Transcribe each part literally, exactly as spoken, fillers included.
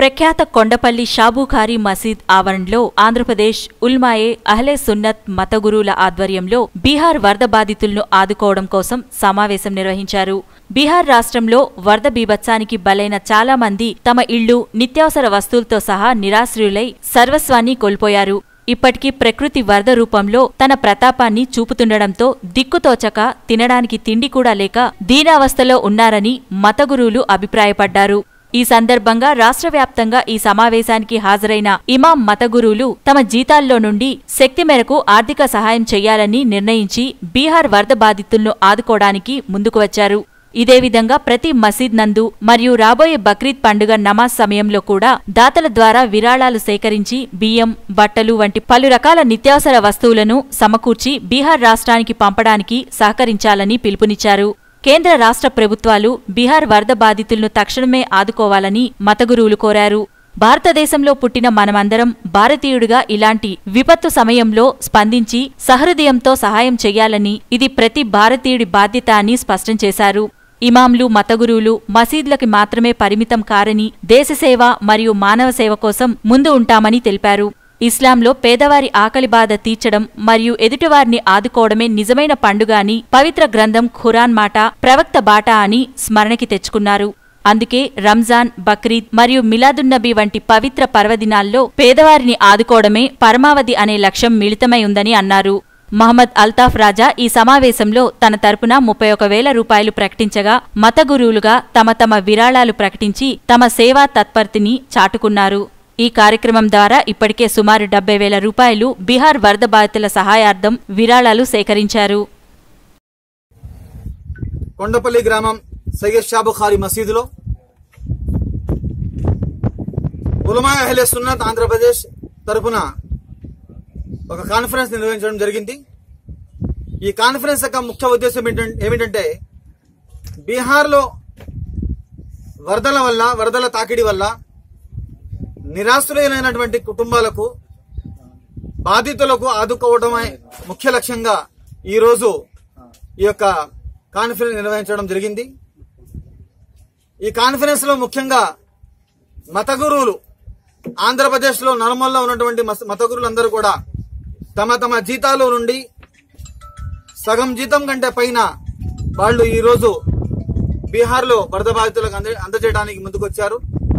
ప్రఖ్యాత కొండపల్లి షాబుఖారీ మసీద్ ఆవరణలో ఆంధ్రప్రదేశ్ ఉల్మాయే అహ్లే సున్నత్ మత గురువుల ఆధ్వర్యంలో బీహార్ వరద బాధితులను ఆదుకోవడం కోసం సమావేశం నిర్వహించారు. బీహార్ రాష్ట్రంలో వరద బీభత్సానికి బలైన చాలా మంది తమ ఇళ్లు, నిత్యావసర వస్తువులతో సహా నిరాశ్రయులై సర్వస్వాన్ని కోల్పోయారు. ఇప్పటికీ ప్రకృతి వరద రూపంలో తన ప్రతాపాన్ని చూపుతుండడంతో దిక్కుతోచక తినడానికి తిండి కూడా లేక దీనావస్థలో ఉన్నారని మత గురువులు అభిప్రాయపడ్డారు. ఈ సందర్భంగా రాష్ట్ర వ్యాప్తంగా ఈ సమావేశానికి హాజరైన ఇమాం మత గురువులు తమ జీతాల్లో నుండి శక్తి మేరకు ఆర్థిక సహాయం చేయాలని నిర్ణయించి బీహార్ వరద బాధితులను ఆదుకోవడానికి ముందుకు వచ్చారు. ఇదే విధంగా ప్రతి మసీద్ నందు మరియు రాబోయే బక్రీద్ పండుగ నమాజ్ సమయంలో కూడా దాతల ద్వారా విరాళాలు సేకరించి బియ్యం, బట్టలు వంటి పలు రకాల నిత్యావసర వస్తువులను సమకూర్చి బీహార్ రాష్ట్రానికి పంపడానికి సహకరించాలని పిలుపునిచ్చారు. కేంద్ర రాష్ట్ర ప్రభుత్వాలు బీహార్ వరద బాధితులను తక్షణమే ఆదుకోవాలని మతగురువులు కోరారు. భారతదేశంలో పుట్టిన మనమందరం భారతీయుడిగా ఇలాంటి విపత్తు సమయంలో స్పందించి సహృదయంతో సహాయం చెయ్యాలని, ఇది ప్రతి భారతీయుడి బాధ్యత అని స్పష్టం చేశారు. ఇమాంలు, మతగురువులు మసీద్లకి మాత్రమే పరిమితం కారని, దేశసేవ మరియు మానవ సేవ కోసం ముందు ఉంటామని తెలిపారు. ఇస్లాంలో పేదవారి ఆకలి బాధ తీర్చడం మరియు ఎదుటివారిని ఆదుకోవడమే నిజమైన పండుగ అని పవిత్ర గ్రంథం ఖురాన్ మాట, ప్రవక్త బాట అని స్మరణకి తెచ్చుకున్నారు. అందుకే రంజాన్, బక్రీద్ మరియు మిలాదున్నబీ వంటి పవిత్ర పర్వదినాల్లో పేదవారిని ఆదుకోవడమే పరమావధి అనే లక్ష్యం మిళితమై ఉందని అన్నారు. మహమ్మద్ అల్తాఫ్ రాజా ఈ సమావేశంలో తన తరపున ముప్పై ఒక వేల రూపాయలు ప్రకటించగా మత గురువులుగా తమ తమ విరాళాలు ప్రకటించి తమ సేవా తత్పరతని చాటుకున్నారు. ఈ కార్యక్రమం ద్వారా ఇప్పటికే సుమారు డెబ్బై వేల రూపాయలు బీహార్ వరద బాధితుల సహాయార్థం విరాళాలు సేకరించారు. కొండపల్లి గ్రామం సయ్యద్ షాబుఖారీ మసీదులో ఉలమాయే అహ్లే సున్నత్ ఆంధ్రప్రదేశ్ తరపున ఒక కాన్ఫరెన్స్ నిర్వహించడం జరిగింది. ఈ కాన్ఫరెన్స్ యొక్క ముఖ్య ఉద్దేశం ఏమిటంటే బీహార్లో వరదల వల్ల వరదల తాకిడి వల్ల నిరాశ్రయులైనటువంటి కుటుంబాలకు, బాధితులకు ఆదుకోవడమే ముఖ్య లక్ష్యంగా ఈరోజు ఈ యొక్క కాన్ఫరెన్స్ నిర్వహించడం జరిగింది. ఈ కాన్ఫరెన్స్ లో ముఖ్యంగా మత గురువులు, ఆంధ్రప్రదేశ్ లో నలుమూలలో ఉన్నటువంటి మత గురువులందరూ కూడా తమ తమ జీతాల నుండి సగం జీతం కంటే పైన వాళ్ళు ఈరోజు బీహార్ లో వరద బాధితులకు అందజేయడానికి ముందుకొచ్చారు.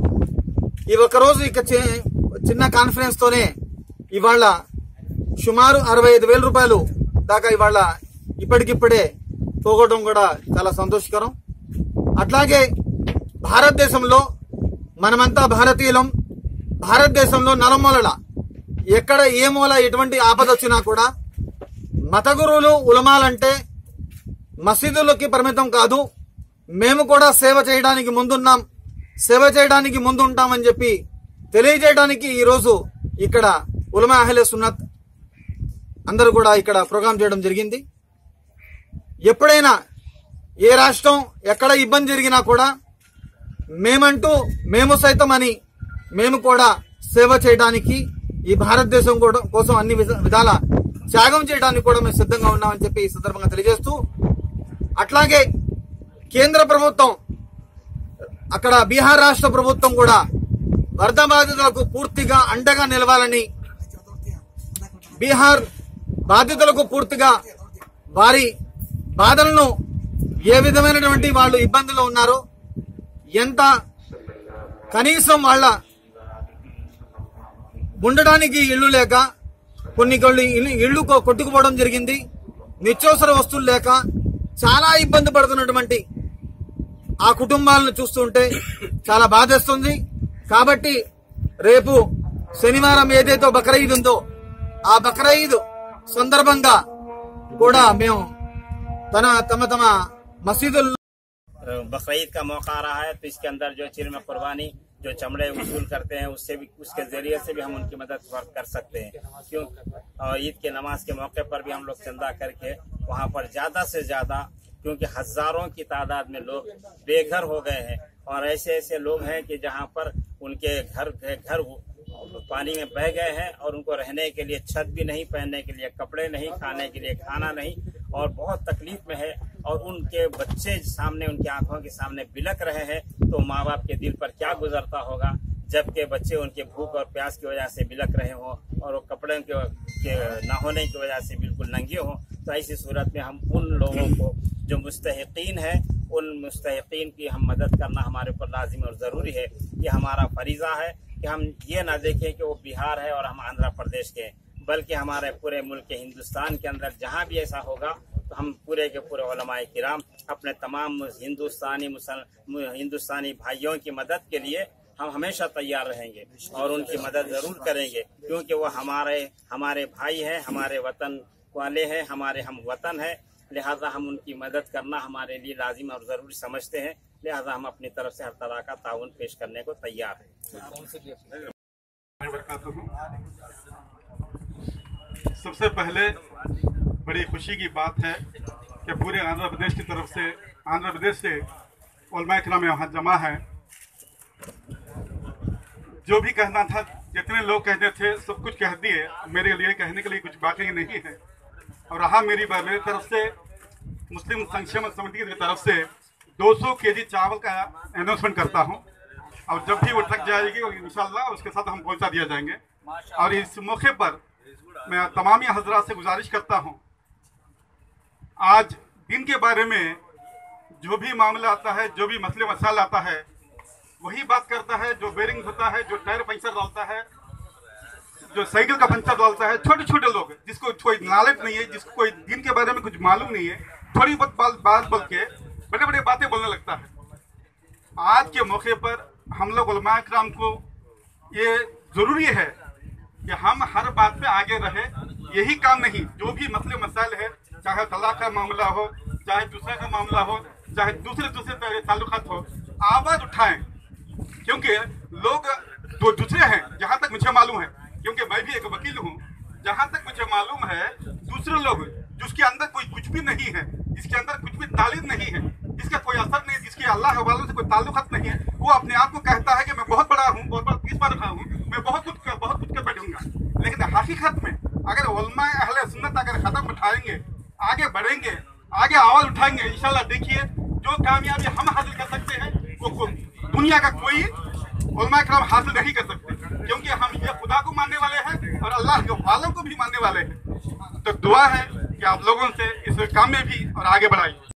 ఈ ఒక్కరోజు ఇక చిన్న కాన్ఫరెన్స్ తోనే ఇవాళ సుమారు అరవై ఐదు వేల రూపాయలు దాకా ఇవాళ ఇప్పటికిప్పుడే పోగొట్టడం కూడా చాలా సంతోషకరం. అట్లాగే భారతదేశంలో మనమంతా భారతీయులం. భారతదేశంలో నలుమూలల ఎక్కడ ఏ మూల ఎటువంటి ఆపద వచ్చినా కూడా మత గురువులు, ఉలమాలంటే మసీదులకి పరిమితం కాదు, మేము కూడా సేవ చేయడానికి ముందున్నాం, సేవ చేయడానికి ముందు ఉంటామని చెప్పి తెలియజేయడానికి ఈరోజు ఇక్కడ ఉలమా అహ్లే సున్నత్ అందరూ కూడా ఇక్కడ ప్రోగ్రాం చేయడం జరిగింది. ఎప్పుడైనా ఏ రాష్ట్రం ఎక్కడ ఇబ్బంది జరిగినా కూడా మేమంటూ మేము సైతం అని మేము కూడా సేవ చేయడానికి, ఈ భారతదేశం కోసం అన్ని విధాల త్యాగం చేయడానికి కూడా మేము సిద్ధంగా ఉన్నామని చెప్పి ఈ సందర్భంగా తెలియజేస్తూ, అట్లాగే కేంద్ర ప్రభుత్వం, అక్కడ బీహార్ రాష్ట్ర ప్రభుత్వం కూడా వరద బాధితులకు పూర్తిగా అండగా నిలవాలని, బీహార్ బాధితులకు పూర్తిగా వారి బాధలను ఏ విధమైనటువంటి వాళ్ళు ఇబ్బందులు ఉన్నారో, ఎంత కనీసం వాళ్ళ ఉండడానికి ఇళ్లు లేక కొన్ని కొన్ని ఇళ్లు కొట్టుకుపోవడం జరిగింది, నిత్యావసర వస్తువులు లేక చాలా ఇబ్బంది పడుతున్నటువంటి ఆ కుటుంబాలను చూస్తుంటే చాలా బాధేస్తుంది. కాబట్టి రేపు శనివారం ఏదైతే బక్రీద్ ఉందో ఆ బక్రీద్ సందర్భంగా కూడా మేము తన తమ తమ మసీదుల్లో बकरीद का मौका आ रहा है, तो इसके अंदर जो चिर में कुर्बानी जो चमड़े वसूल करते हैं उससे भी, उसके जरिए से भी हम उनकी मदद कर सकते हैं। क्यों ईद के नमाज के मौके पर भी हम लोग चंदा करके वहाँ पर ज्यादा से ज्यादा, क्योंकि हजारों की तादाद में लोग बेघर हो गए हैं और ऐसे ऐसे लोग हैं कि जहाँ पर उनके घर घर पानी में बह गए हैं और उनको रहने के लिए छत भी नहीं, पहनने के लिए कपड़े नहीं, खाने के लिए खाना नहीं, और बहुत तकलीफ में है। और उनके बच्चे सामने, उनकी आंखों के सामने बिलक रहे हैं, तो माँ बाप के दिल पर क्या गुजरता होगा। जबकि बच्चे उनके भूख और प्यास की वजह से बिलक रहे हों और वो कपड़े के, के न होने की वजह से बिल्कुल नंगे हों, तो ऐसी सूरत में हम उन लोगों को जो मुस्तहिकीन है, उन मुस्तहिकीन की हम मदद करना हमारे ऊपर लाजिम और ज़रूरी है। ये हमारा फरीज़ा है कि हम ये ना देखें कि वो बिहार है और हम आंध्र प्रदेश के, बल्कि हमारे पूरे मुल्क हिंदुस्तान के अंदर जहाँ भी ऐसा होगा तो हम पूरे के पूरे उलमाए किराम अपने तमाम हिंदुस्तानी मुसल हिंदुस्तानी भाइयों की मदद के लिए हम हमेशा तैयार रहेंगे और उनकी मदद जरूर करेंगे, क्योंकि वो हमारे हमारे भाई हैं, हमारे वतन वाले हैं, हमारे हम वतन हैं। लिहाजा हम उनकी मदद करना हमारे लिए लाजिम और ज़रूरी समझते हैं। लिहाजा हम अपनी तरफ से हर तरह का ताउन पेश करने को तैयार हैं। सबसे पहले बड़ी खुशी की बात है कि पूरे आंध्र प्रदेश की तरफ से आंध्र प्रदेश से उलमाए किराम यहाँ जमा है। जो भी कहना था, जितने लोग कहते थे सब कुछ कह दिए, मेरे लिए कहने के लिए कुछ बाकी नहीं है। और रहा मेरी मेरी तरफ से मुस्लिम संक्षेम समिति की तरफ से दो सौ केजी चावल का अनाउंसमेंट करता हूं, और जब भी वो ट्रक जाएगी इंशाल्लाह उसके साथ हम पहुंचा दिया जाएंगे। और इस मौके पर मैं तमाम हजरात से गुजारिश करता हूं, आज दिन के बारे में जो भी मामला आता है, जो भी मसले मसाइल आता है, वही बात करता है जो बेरिंग होता है, जो टायर पंचर डालता है, जो साइकिल का पंचर डालता है। छोटे छोटे लोग जिसको कोई नॉलेज नहीं है, जिसको कोई दिन के बारे में कुछ मालूम नहीं है, थोड़ी बहुत बात बोल के बड़े बड़े बातें बोलने लगता है। आज के मौके पर हम लोग उलमाए किराम को ये जरूरी है कि हम हर बात पे आगे रहे। यही काम नहीं, जो भी मसले मसाइल है, चाहे तलाक का मामला हो, चाहे दूसरा का मामला हो, चाहे दूसरे दूसरे ताल्लुकात हो, आवाज उठाएं। क्योंकि लोग जो दूसरे हैं, जहाँ तक मुझे मालूम है, क्योंकि मैं भी एक वकील हूँ, जहाँ तक मुझे मालूम है दूसरे लोग जिसके अंदर कोई कुछ भी नहीं है, जिसके अंदर कुछ भी तालीम नहीं है, जिसका कोई असर नहीं, जिसके अल्लाह के वालों से कोई ताल्लुकात नहीं है, वो अपने आप को कहता है कि मैं बहुत बड़ा हूँ, बहुत बड़ा तीस बार रखा हूँ, मैं बहुत कुछ कर, बहुत कुछ कर बैठूंगा। लेकिन हकीकत में अगर उलमा अहले सुन्नत अगर कदम उठाएंगे, आगे बढ़ेंगे, आगे आवाज उठाएंगे, इंशाल्लाह देखिए जो कामयाबी हम हासिल कर सकते हैं वो दुनिया का कोई उलमा किराम हासिल नहीं कर सकते, क्योंकि हम ये खुदा को मानने वाले हैं और अल्लाह के वालों को भी मानने वाले हैं। तो दुआ है कि आप लोगों से इस काम में भी और आगे बढ़ाइए।